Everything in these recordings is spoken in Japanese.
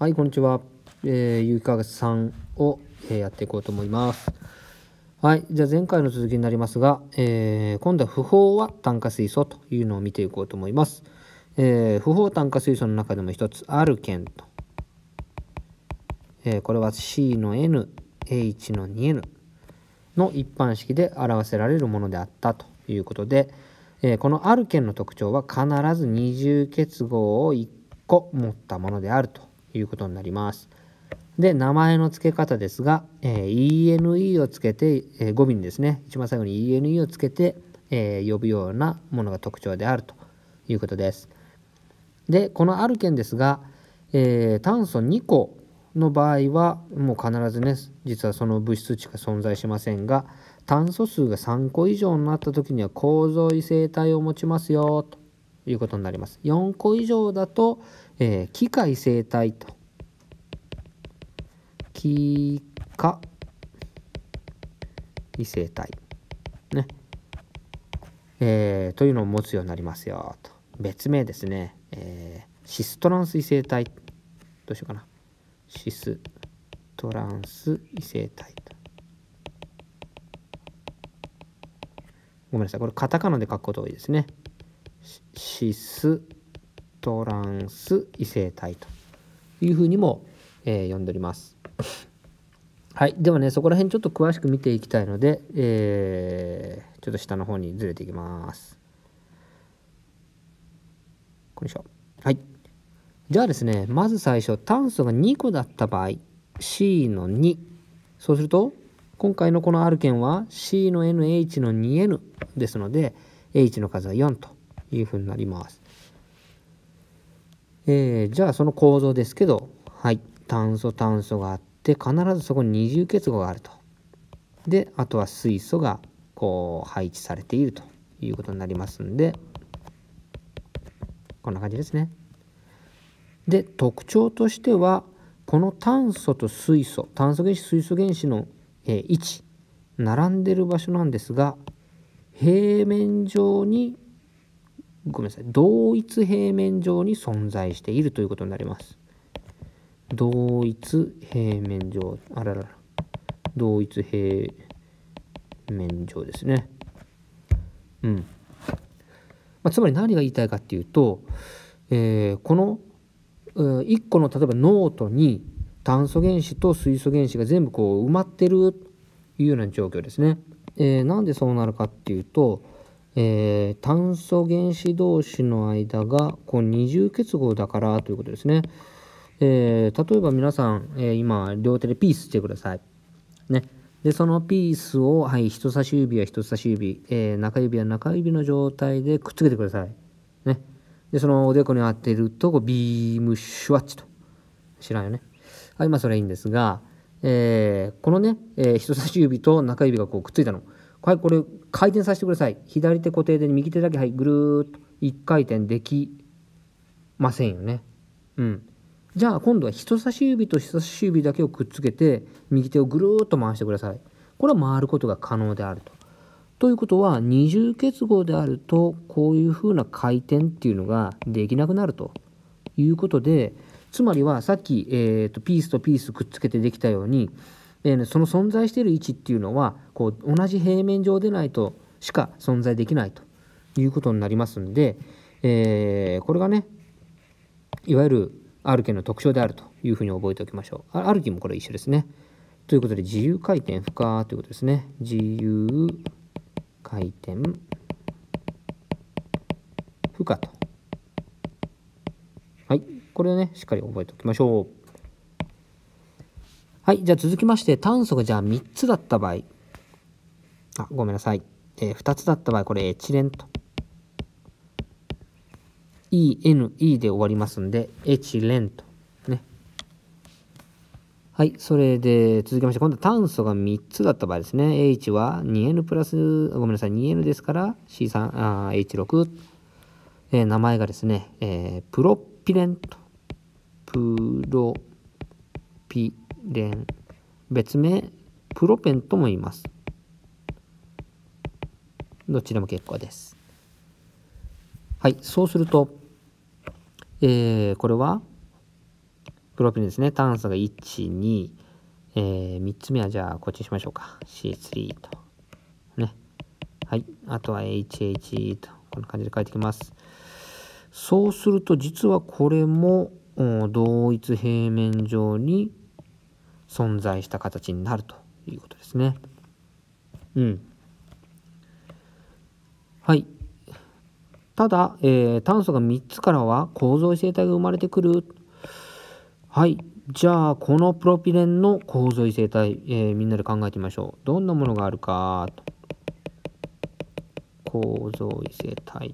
はい、こんにちは。有機化学3を、やっていこうと思います。はい、じゃあ前回の続きになりますが、今度は不飽和炭化水素というのを見ていこうと思います。不飽炭化水素の中でも一つアルケンと、これは C の N、H の 2N の一般式で表せられるものであったということで、このアルケンの特徴は必ず二重結合を1個持ったものであるということになります。で、名前の付け方ですが、ENE をつけて、語尾にですね、一番最後に ENE をつけて、呼ぶようなものが特徴であるということです。で、このアルケンですが、炭素2個の場合はもう必ずね、実はその物質しか存在しませんが、炭素数が3個以上になった時には構造異性体を持ちますよということになります。4個以上だと、気化異性体と、気化異性体ね、というのを持つようになりますよと。別名ですね、シストランス異性体、どうしようかな、シストランス異性体と、ごめんなさい、これカタカナで書くこと多いですね。シストランス異性体というふうにも、呼んでおります。はい、ではね、そこら辺ちょっと詳しく見ていきたいので、ちょっと下の方にずれていきます。よいしょ。はい。じゃあですね、まず最初、炭素が2個だった場合、C の2。そうすると、今回のこのアルケンは C の NH の 2N ですので、H の数は4というふうになります。じゃあその構造ですけど、はい、炭素があって、必ずそこに二重結合があると。で、あとは水素がこう配置されているということになりますんで、こんな感じですね。で、特徴としては、この炭素と水素、炭素原子、水素原子の、位置、並んでる場所なんですが、平面上に、ごめんなさい、同一平面上に存在しているということになります。同一平面上、あららら、同一平面上ですね。つまり何が言いたいかっていうと、この1個の例えばノートに炭素原子と水素原子が全部こう埋まってるというような状況ですね。なんでそうなるかっていうと、炭素原子同士の間がこう二重結合だからということですね。例えば皆さん、今両手でピースしてください。ね。で、そのピースを、はい、人差し指は人差し指、中指は中指の状態でくっつけてください。ね。で、そのおでこに当てると、ビームシュワッチと。知らんよね。はい、それはいいんですが、このね、人差し指と中指がこうくっついたの。はい、これ回転させてください。左手固定で右手だけ、はい、ぐるーっと1回転できませんよね。じゃあ今度は人差し指と人差し指だけをくっつけて右手をぐるーっと回してください。これは回ることが可能であると。ということは二重結合であるとこういうふうな回転っていうのができなくなるということで、つまりはさっき、ピースとピースくっつけてできたように、その存在している位置っていうのはこう同じ平面上でないとしか存在できないということになりますので、これがね、いわゆるアルケンの特徴であるというふうに覚えておきましょう。アルケンもこれ一緒ですね。ということで自由回転不可ということですね。自由回転不可と。はい。これをね、しっかり覚えておきましょう。はい。じゃあ続きまして、炭素がじゃあ3つだった場合。ごめんなさい。2つだった場合、これエチレンと。ENE で終わりますんで、エチレンと。ね。はい。それで、続きまして、今度炭素が3つだった場合ですね。H は 2N プラス、ごめんなさい、2N ですから、C3、H6。名前がですね、プロピレンと。プロピレン。別名、プロペンとも言います。どっちでも結構です。はい。そうすると、これは、 プロピレンですね。炭素が1、2、3つ目はじゃあこっちにしましょうか。C3 と。ね。はい。あとは HH と。こんな感じで書いてきます。そうすると実はこれも同一平面上に存在した形になるということですね。うん。はい。ただ、炭素が3つからは構造異性体が生まれてくる。はい。じゃあ、このプロピレンの構造異性体、みんなで考えてみましょう。どんなものがあるかと。構造異性体。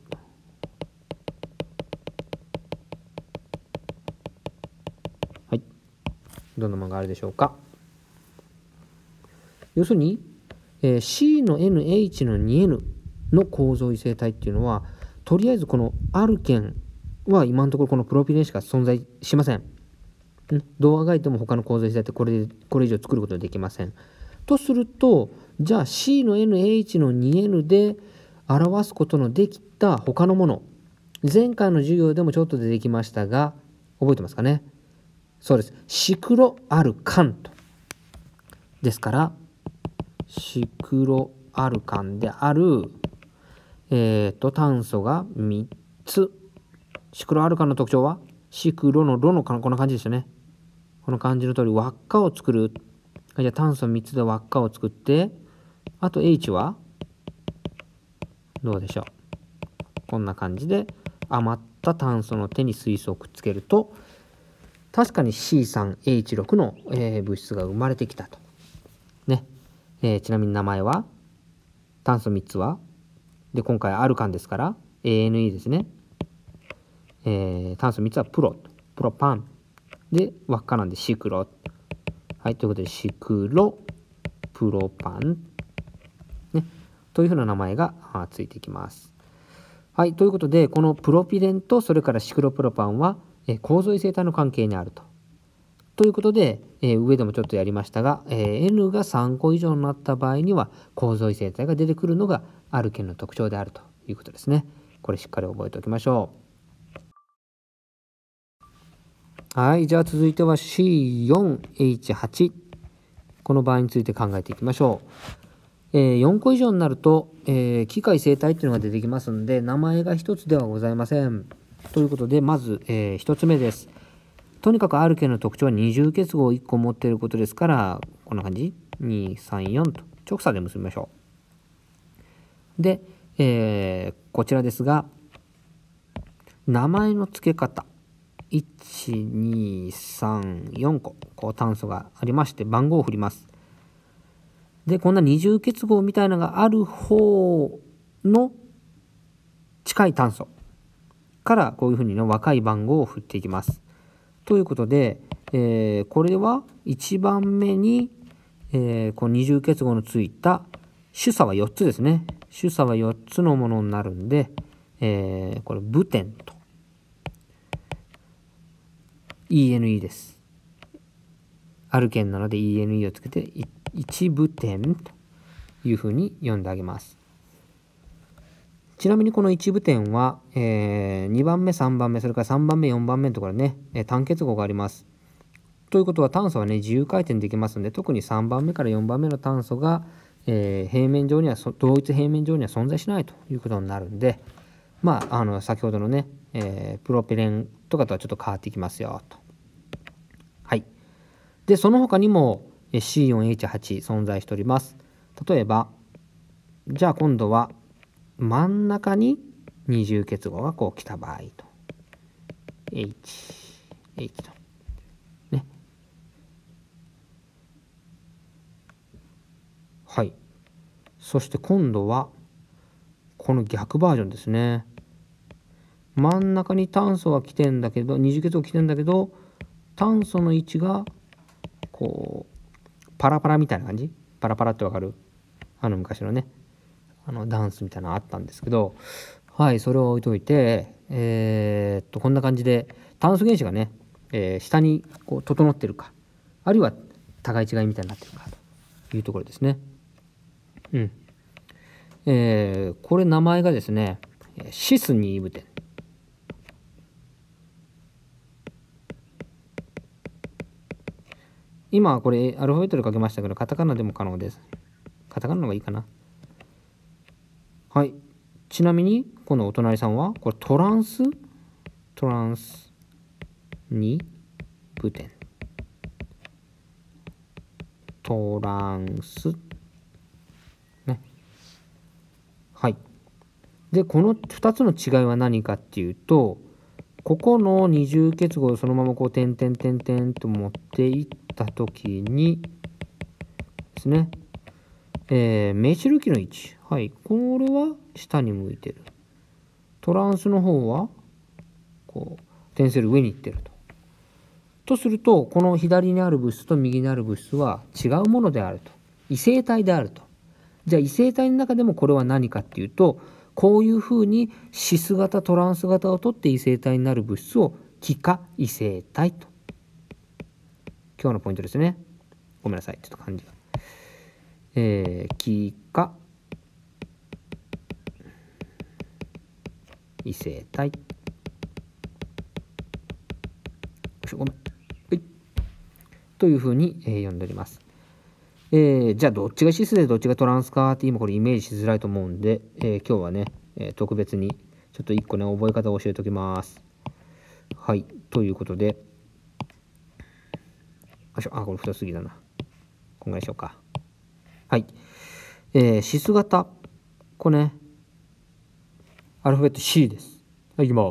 はい。どんなものがあるでしょうか。要するに、C の NH の 2N の構造異性体っていうのは、とりあえずこのアルケンは今のところこのプロピレンしか存在しません。どうあがいても他の構造異性体ってこれ以上作ることができません。とすると、じゃあ C の NH の 2N で表すことのできた他のもの。前回の授業でもちょっと出てきましたが、覚えてますかね。そうです。シクロアルカント。ですから、シクロアルカンである、炭素が3つ。シクロアルカンの特徴は、シクロのロのこんな感じですよね。この感じの通り輪っかを作る。じゃあ炭素3つで輪っかを作って、あと H はどうでしょう。こんな感じで余った炭素の手に水素をくっつけると、確かに C3H6 の、物質が生まれてきたと。ね。ちなみに名前は、炭素3つは、で、今回アルカンですから、ANE ですね。炭素3つはプロパン。で、輪っかなんでシクロ。はい、ということで、シクロ、プロパン。ね。というふうな名前がついてきます。はい、ということで、このプロピレンとそれからシクロプロパンは、構造異性体の関係にあると。ということで、上でもちょっとやりましたが、N が3個以上になった場合には構造異性体が出てくるのがアルケンの特徴であるということですね。これしっかり覚えておきましょう。はい、じゃあ続いては C4H8。この場合について考えていきましょう。4個以上になると、機械生体っていうのが出てきますので、名前が1つではございません。ということで、まず、1つ目です。とにかくアルケンの特徴は二重結合を1個持っていることですから、こんな感じ ?2、3、4と直差で結びましょう。で、こちらですが、名前の付け方。1、2、3、4個、炭素がありまして、番号を振ります。で、こんな二重結合みたいなのがある方の近い炭素からこういうふうにの若い番号を振っていきます。ということで、これは1番目に、この二重結合のついた主差は4つですね。主差は4つのものになるんで、これブテンと ENE です。アルケンなので ENE をつけて1ブテンというふうに読んであげます。ちなみにこの1部点は、2番目、3番目、それから3番目、4番目のところね、単結合があります。ということは炭素はね、自由回転できますので、特に3番目から4番目の炭素が、平面上には、同一平面上には存在しないということになるんで、まあ、先ほどのね、プロペレンとかとはちょっと変わってきますよと。はい。で、その他にも C4H8 存在しております。例えば、じゃあ今度は、真ん中に二重結合がこう来た場合と H とね。はい。そして今度はこの逆バージョンですね。真ん中に炭素が来てんだけど、二重結合来てんだけど、炭素の位置がこうパラパラみたいな感じ。パラパラってわかる？昔のね、ダンスみたいなのあったんですけど、はい、それを置いといて、こんな感じで炭素原子がね、下にこう整ってるか、あるいは互い違いみたいになってるかというところですね。うん。これ名前がですね、シス2部点。 今これアルファベットで書きましたけど、カタカナでも可能です。カタカナの方がいいかな。はい。ちなみに、このお隣さんは、これトランスにブテン。トランス。ね。はい。で、この2つの違いは何かっていうと、ここの二重結合をそのままこう点々点々と持っていったときにですね、メチル基の位置。はい。これは下に向いてる。トランスの方は、こう、点線上に行ってると。とすると、この左にある物質と右にある物質は違うものであると。異性体であると。じゃあ異性体の中でもこれは何かっていうと、こういうふうにシス型トランス型を取って異性体になる物質を気化異性体と。今日のポイントですね。ごめんなさい、ちょっと漢字が。気化異性体。ごめん。はい。というふうに、呼んでおります。じゃあどっちがシスでどっちがトランスかって今これイメージしづらいと思うんで、今日はね、特別にちょっと1個ね覚え方を教えておきます。はい。ということで、これ太すぎだな。こんぐらいしようか。はい。シス型。これね、アルファベット C です。はい、いきます。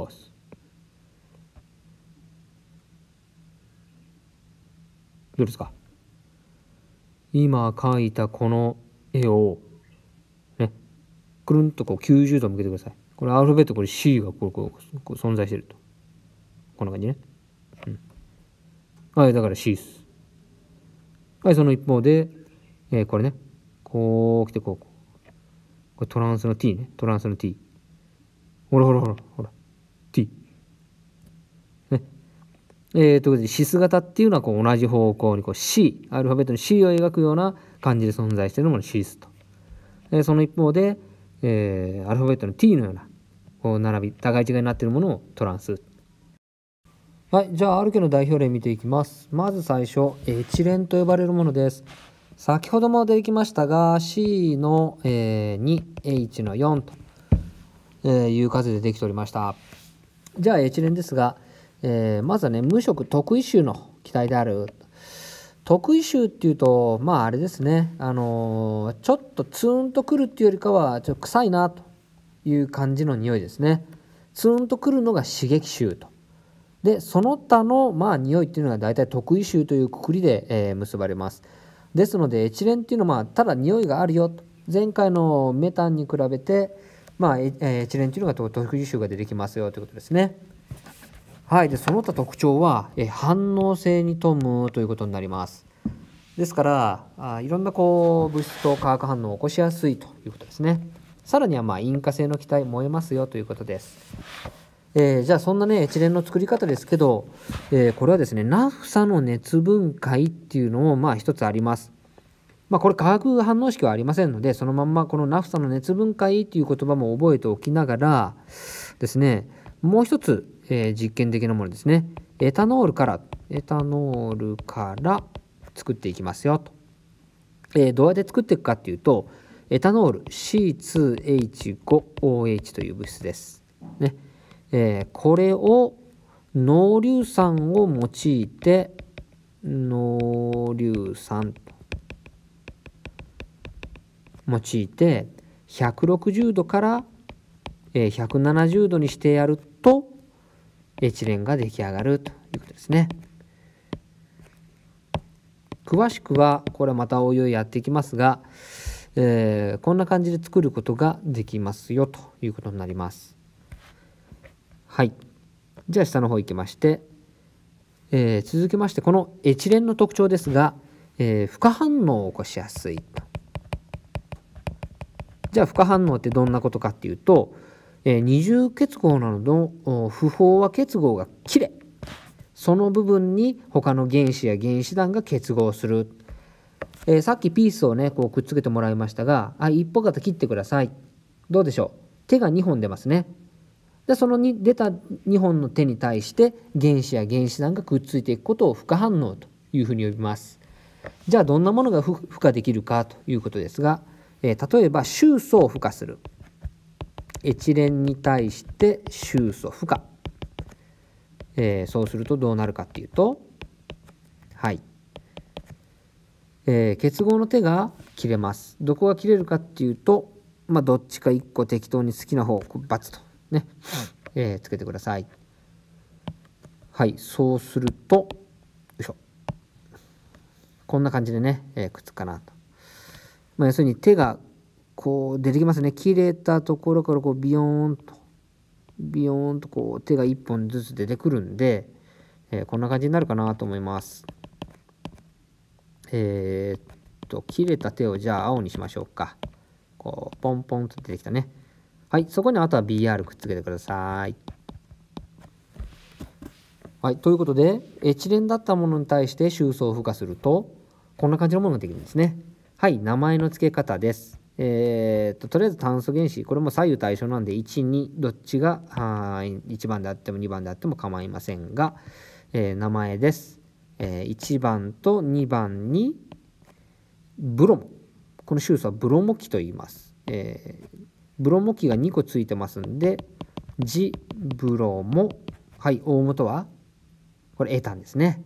どうですか？今描いたこの絵を、ね、くるんとこう90度向けてください。これアルファベットこれ C がこう存在してると。こんな感じね。はい、だから C です。はい、その一方で、これね、こう来てこれトランスの T ね、トランスの T。ほら、T。ね。ということで、シス型っていうのはこう同じ方向にこう C、アルファベットの C を描くような感じで存在しているものシスと。その一方で、アルファベットの T のようなこう並び、互い違いになっているものをトランス。はい、じゃあ R 家の代表例見ていきます。まず最初、エチレンと呼ばれるものです。先ほども出てきましたが、C の、2、H の4という数でできておりました。じゃあエチレンですが、まずはね、無色特異臭の気体である。特異臭っていうと、まああれですね、ちょっとツーンとくるっていうよりかは、ちょっと臭いなという感じの匂いですね。ツーンとくるのが刺激臭と。で、その他のまあ匂いっていうのが大体特異臭というくくりで、結ばれます。ですのでエチレンっていうのはまあただ匂いがあるよと。前回のメタンに比べて、まあエチレンっていうのが特異臭が出てきますよということですね。はい。で、その他特徴は反応性に富むということになります。ですからいろんなこう物質と化学反応を起こしやすいということですね。さらにはまあ引火性の気体燃えますよということです。じゃあそんなねエチレンの作り方ですけど、これはですねナフサの熱分解っていうのもまあ一つあります。まあこれ化学反応式はありませんので、そのまんまこのナフサの熱分解っていう言葉も覚えておきながらですね、もう一つ、実験的なものですね。エタノールから作っていきますよと。どうやって作っていくかっていうと、エタノール C2H5OH という物質ですね。これを濃硫酸を用いて160度から170度にしてやるとエチレンが出来上がるということですね。詳しくはこれまたおいおいやっていきますが、こんな感じで作ることができますよということになります。はい。じゃあ下の方行きまして、続きましてこのエチレンの特徴ですが、負荷反応を起こしやすい。じゃあ負荷反応ってどんなことかっていうと、二重結合などの不飽和結合が切れ、その部分に他の原子や原子団が結合する。さっきピースをねこうくっつけてもらいましたが、一歩型切ってください。どうでしょう。手が2本出ますね。でその出た2本の手に対して原子や原子団がくっついていくことを負荷反応というふうに呼びます。 じゃあどんなものが付加できるかということですが、例えば収素を付加する。エチレンに対して収素付加。そうするとどうなるかっていうと、はい、結合の手が切れます。どこが切れるかっていうと、どっちか1個適当に好きな方をバツとね、つけてください。はい、そうすると、よいしょ、こんな感じでね、くっつくかなと。要するに手がこう出てきますね。切れたところからこうビヨーンとこう手が1本ずつ出てくるんで、こんな感じになるかなと思います。切れた手をじゃあ青にしましょうか。こうポンポンと出てきたね。はい、そこにあとは BR くっつけてください。はい、ということでエチレンだったものに対して収素を付加するとこんな感じのものができるんですね。はい、名前の付け方です。とりあえず炭素原子、これも左右対称なんで1、2どっちが1番であっても2番であっても構いませんが、名前です。1番と2番にブロモ、この収素はブロモ基と言います。ブロモ基が2個ついてますんでジブロモ、はい、大元はこれエタンですね。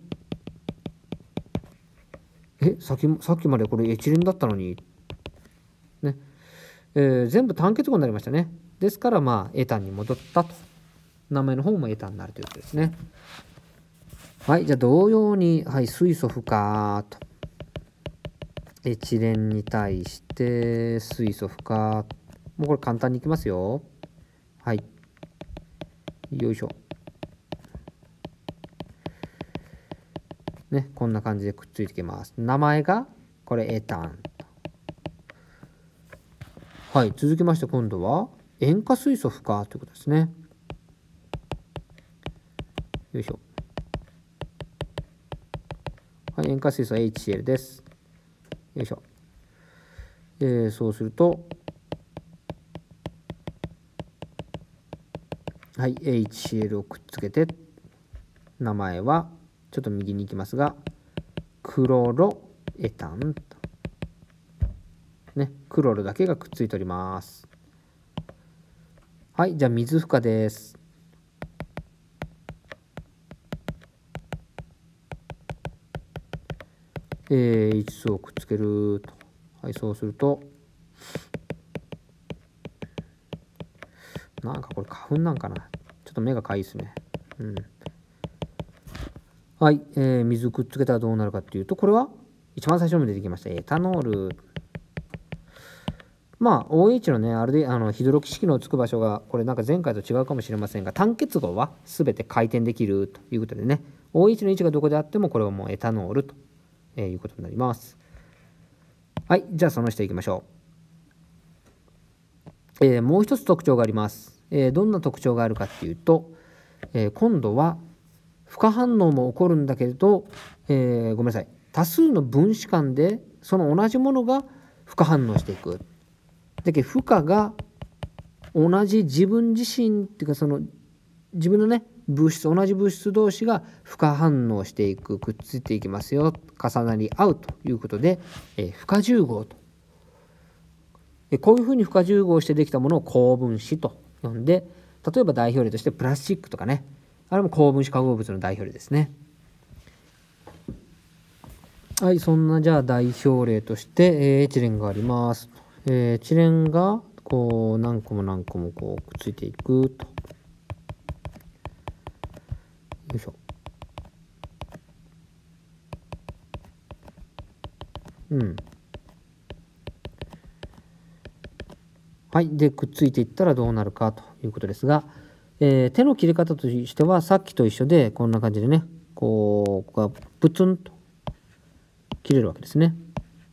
さっきまでこれエチレンだったのにね、全部単結合になりましたね。ですからエタンに戻ったと、名前の方もエタンになるということですね。はい、じゃあ同様に、はい、水素負荷とエチレンに対して水素負荷、もうこれ簡単にいきますよ。はい、よいしょね、こんな感じでくっついてきます。名前がこれエタン。はい、続きまして今度は塩化水素負荷ということですね。よいしょ。はい、塩化水素 HCl です。よいしょ。そうすると、はい、HCl をくっつけて、名前はちょっと右に行きますが、クロロエタンと。ね、クロロだけがくっついております。はい、じゃあ水負荷です。H 素をくっつけると。はい、そうすると、なんかこれ花粉なんかな。ちょっと目がかゆいですね。はい、水くっつけたらどうなるかっていうと、これは一番最初に出てきましたエタノール。OH のね、あれでヒドロキ式のつく場所がこれなんか前回と違うかもしれませんが、単結合は全て回転できるということでね、 OH の位置がどこであってもこれはもうエタノールということになります。はい、じゃあその下行きましょう。もう一つ特徴があります。どんな特徴があるかっていうと、今度は負荷反応も起こるんだけれど、ごめんなさい、多数の分子間でその同じものが負荷反応していく。だけど負荷が同じ自分自身っていうか、その自分のね同じ物質同士が負荷反応していく、くっついていきますよ、重なり合うということで、負荷重合と、こういうふうに負荷重合してできたものを高分子と呼んで、例えば代表例としてプラスチックとかね、あれも高分子化合物の代表例ですね。はい、そんなじゃあ代表例として、エチレンがあります。エチレンがこう何個もこうくっついていくと。よいしょ。はい、でくっついていったらどうなるかということですが、手の切れ方としてはさっきと一緒でこんな感じでね、こうプツンと切れるわけですね。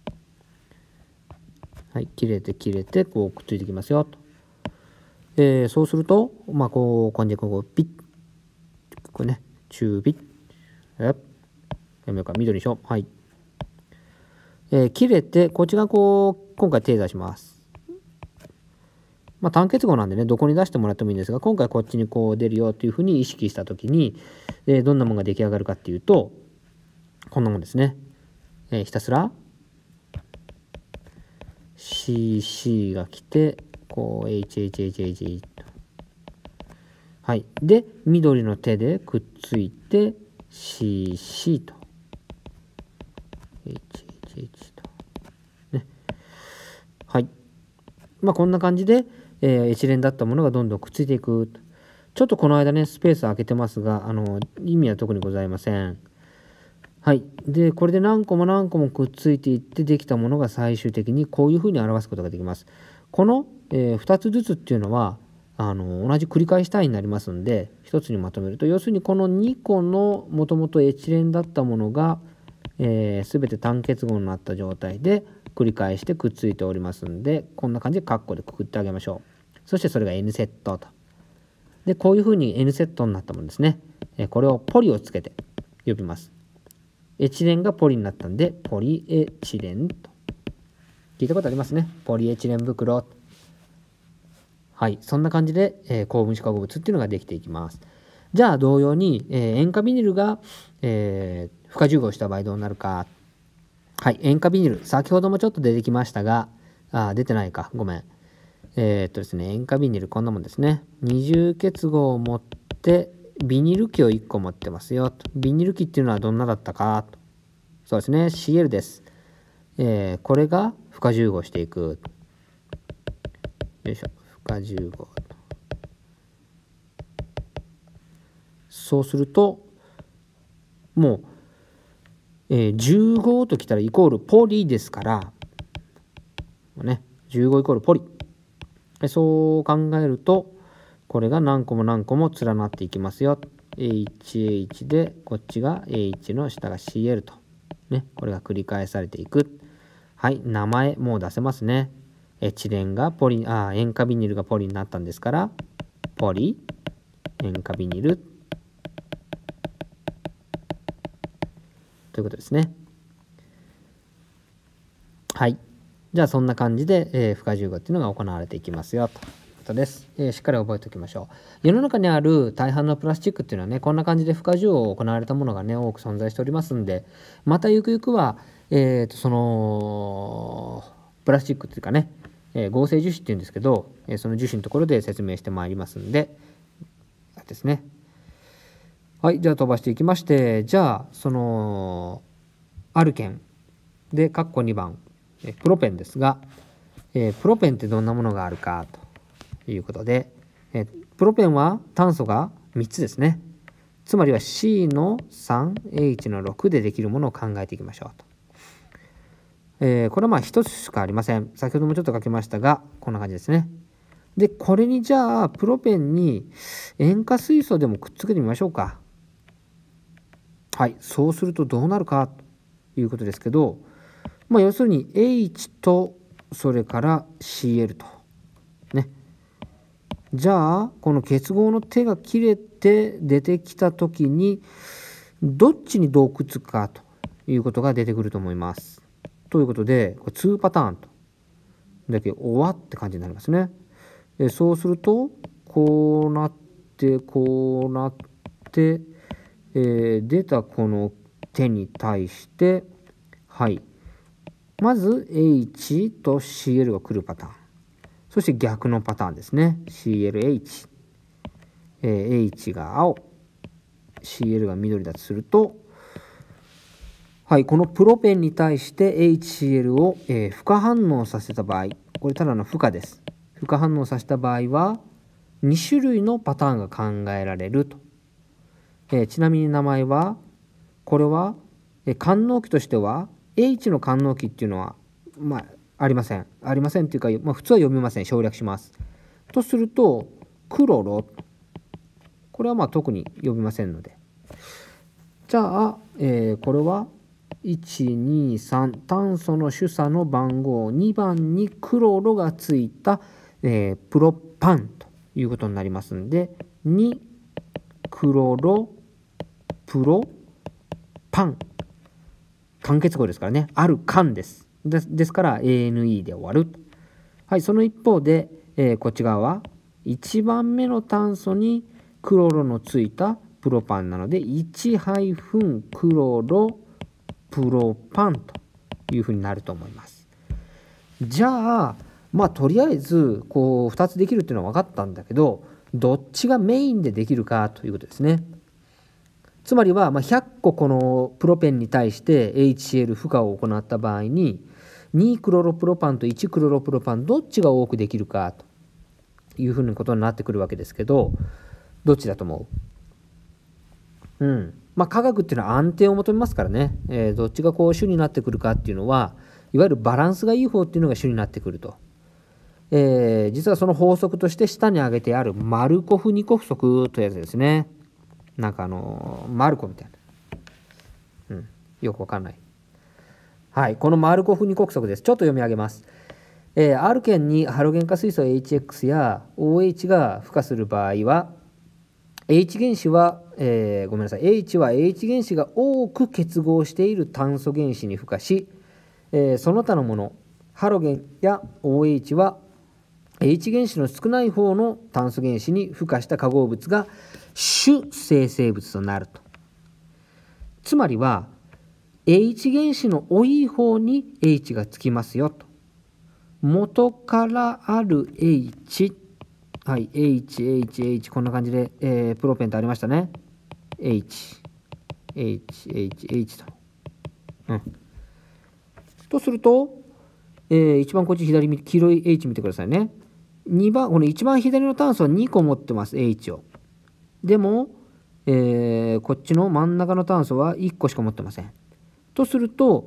はい、切れてこうくっついてきますよと。そうするとこう感じでこうピッ、これね中火、やめようか、緑にしよう。はい、切れてこっちがこう今回手出します。単結合なんでねどこに出してもらってもいいんですが、今回こっちにこう出るよというふうに意識した時に、どんなものが出来上がるかっていうとこんなもんですね。 ひたすら CC が来てこう HHHH と、はい、で緑の手でくっついて CC と HHH とね、はい、こんな感じで、一連だったものがどんどんくっついていくと。ちょっとこの間ねスペース空けてますが意味は特にございません。はい、でこれで何個も何個もくっついていってできたものが最終的にこういうふうに表すことができます。この、2つずつっていうのは同じ繰り返し単位になりますんで1つにまとめると、要するにこの2個のもともと一連だったものが、全て単結合になった状態で繰り返してくっついておりますんで、こんな感じでカッコでくくってあげましょう。そしてそれが N セットと。でこういうふうに N セットになったものですね。これをポリをつけて呼びます。エチレンがポリになったんでポリエチレンと聞いたことありますね。ポリエチレン袋。はい、そんな感じで、高分子化合物っていうのができていきます。じゃあ同様に、塩化ビニルが、不可重合した場合どうなるか。はい、塩化ビニル先ほどもちょっと出てきましたが、出てないかごめん。ですね、塩化ビニルこんなもんですね。二重結合を持ってビニル基を1個持ってますよと。ビニル基っていうのはどんなだったかと。そうですね Cl です。これが不可重合していく。よいしょ、不可重合。そうするともう、15ときたらイコールポリですからね、15イコールポリ。そう考えるとこれが何個も何個も連なっていきますよ。 HH でこっちが H の下が Cl とね、これが繰り返されていく。はい、名前もう出せますね。エチレンがポリ塩化ビニルがポリになったんですからポリ塩化ビニルということですね。はい、じゃあそんな感じで、不可重合っていうのが行われていきますよということです。しっかり覚えておきましょう。世の中にある大半のプラスチックっていうのはねこんな感じで不可重合を行われたものがね多く存在しておりますんで、またゆくゆくは、そのプラスチックっていうかね、合成樹脂っていうんですけど、その樹脂のところで説明してまいりますんでですね。はい、じゃあ飛ばしていきまして、じゃあそのアルケンで括弧2番プロペンですが、プロペンってどんなものがあるかということで、プロペンは炭素が3つですね。つまりは C の 3H の6でできるものを考えていきましょうと。これは1つしかありません。先ほどもちょっと書きましたがこんな感じですね。でこれにじゃあプロペンに塩化水素でもくっつけてみましょうか。はい、そうするとどうなるかということですけど、要するに H とそれから Cl とね。じゃあこの結合の手が切れて出てきた時にどっちにどうくっつくかということが出てくると思います。ということでこれ2パターンとだけ終わって感じになりますね。そうするとこうなってこうなって、出たこの手に対してはいまず H と Cl が来るパターン、そして逆のパターンですね。 CLH、H が青 Cl が緑だとすると、はい、このプロペンに対して HCl を、負荷反応させた場合、これただの負荷です。負荷反応させた場合は2種類のパターンが考えられると。ちなみに名前はこれは、官能器としては H の官能器っていうのはありません。ありませんっていうか、普通は読みません。省略します。とするとクロロ、これは特に読みませんので、じゃあ、これは123炭素の主査の番号2番にクロロがついた、プロパンということになりますんで2クロロプロパン、間結合ですからね、ある間ですですから ANE で終わる。はい、その一方で、こっち側は1番目の炭素にクロロのついたプロパンなので1-クロロプロパンというふうになると思います。じゃあとりあえずこう2つできるっていうのは分かったんだけど、どっちがメインでできるかということですね。つまりは100個このプロペンに対して HCl 負荷を行った場合に2クロロプロパンと1クロロプロパンどっちが多くできるかというふうなことになってくるわけですけど、どっちだと思う？化学っていうのは安定を求めますからね、どっちがこう主になってくるかっていうのはいわゆるバランスがいい方っていうのが主になってくると。実はその法則として下に挙げてあるマルコフ・ニコフ則というやつですね。なんかマルコみたいな、よくわかんない。はい、このマルコフ・ニコフ則です。ちょっと読み上げます。アルケンにハロゲン化水素 HX や OH が付加する場合は H 原子は、H は H 原子が多く結合している炭素原子に付加し、その他のものハロゲンや OH は H 原子の少ない方の炭素原子に付加した化合物が主生成物となると。つまりは H 原子の多い方に H がつきますよと。元からある H、はい、H こんな感じで、プロペンとありましたね。H と。とすると、一番こっち左黄色い H 見てくださいね。この一番左の炭素は2個持ってます H を。でも、こっちの真ん中の炭素は1個しか持ってません。とすると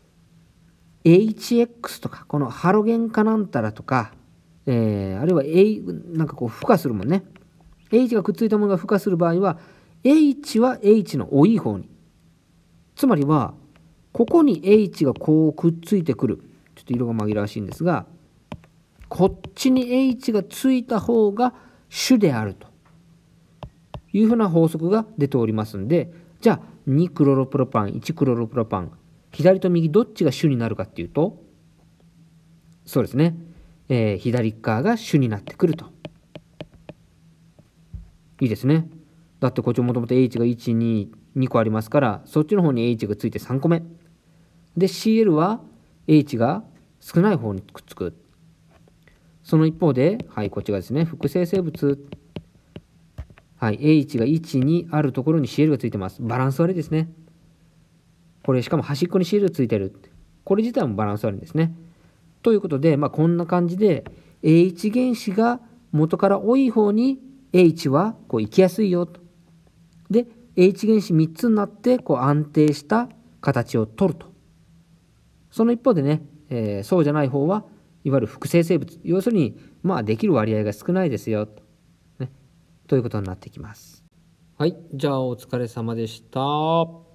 HX とかこのハロゲン化なんたらとか、あるいはなんかこう付加するもんね。H がくっついたものが付加する場合は H は H の多い方に。つまりはここに H がこうくっついてくる。ちょっと色が紛らわしいんですが、こっちに H がついた方が主であるというふうな法則が出ておりますんで、じゃあ2クロロプロパン1クロロプロパン左と右どっちが主になるかっていうと、そうですね、左側が主になってくると。いいですね。だってこっちもともと H が2個ありますから、そっちの方に H がついて3個目で Cl は H が少ない方にくっつく。その一方で、はい、こっちがですね、複製生物、はい、H が1、2あるところに Cl がついてます。バランス悪いですね。これしかも端っこに Cl がついてる。これ自体もバランス悪いんですね。ということで、こんな感じで H 原子が元から多い方に H はこう行きやすいよと。で H 原子3つになってこう安定した形を取ると。その一方でね、そうじゃない方はいわゆる複製生物、要するにできる割合が少ないですよと、ということになってきます。はい、じゃあお疲れ様でした。